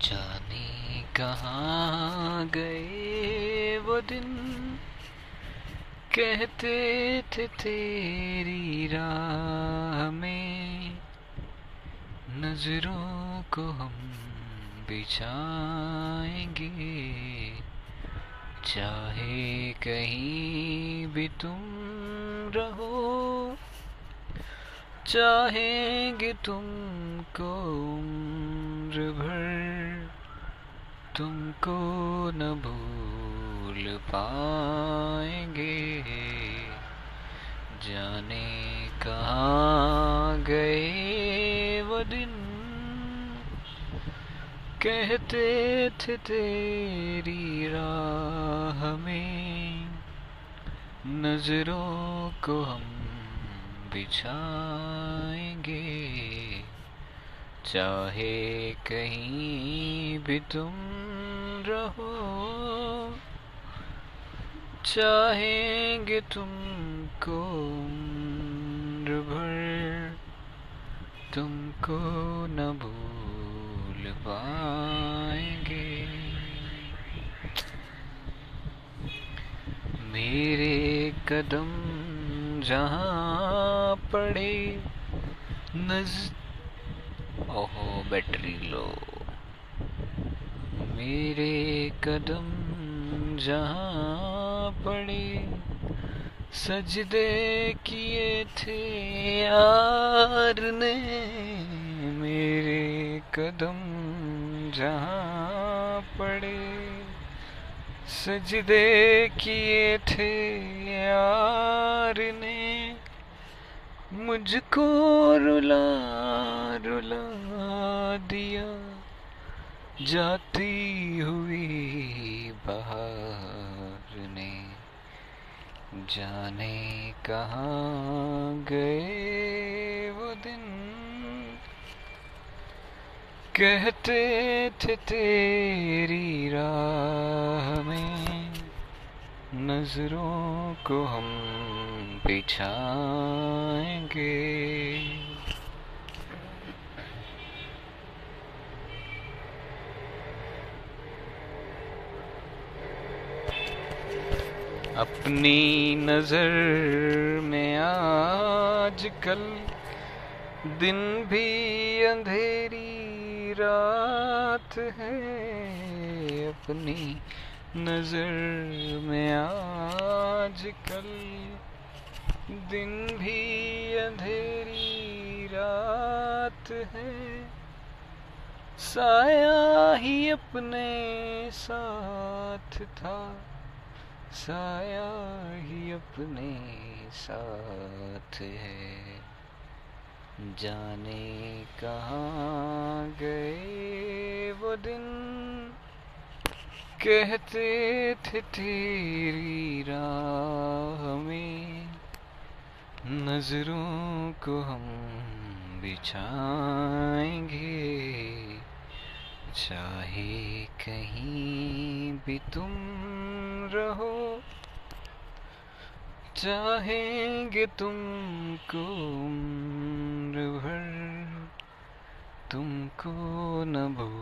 जाने कहाँ गए वो दिन, कहते थे तेरी राह में नजरों को हम बिछाएंगे, चाहे कहीं भी तुम रहो, चाहेंगे तुमको उम्र भर, तुमको न भूल पाएंगे। जाने कहाँ गए वो दिन, कहते थे तेरी राह में नजरों को हम बिछाएंगे, चाहे कहीं भी तुम रहो, चाहेंगे तुमको उम्र भर, तुमको न भूल पाएंगे। मेरे कदम जहाँ पड़े ओहो बैटरी लो। मेरे कदम जहाँ पड़े सजदे किए थे यार ने, मेरे कदम जहाँ पड़े सजदे किए थे यार ने, मुझको रुला रुला दिया जाती हुई बहार ने। जाने कहाँ गए वो दिन, कहते थे तेरी राह में नजरों को हम बिछाएंगे। अपनी नजर में आजकल दिन भी अंधेरी रात है, अपनी नजर में आजकल दिन भी अंधेरी रात है, साया ही अपने साथ था, साया ही अपने साथ है। जाने कहाँ गए वो दिन, कहते थे तेरी राह में नजरों को हम बिछाएंगे, चाहे कहीं भी तुम रहो, चाहेंगे तुमको उम्र भर, तुमको न भूल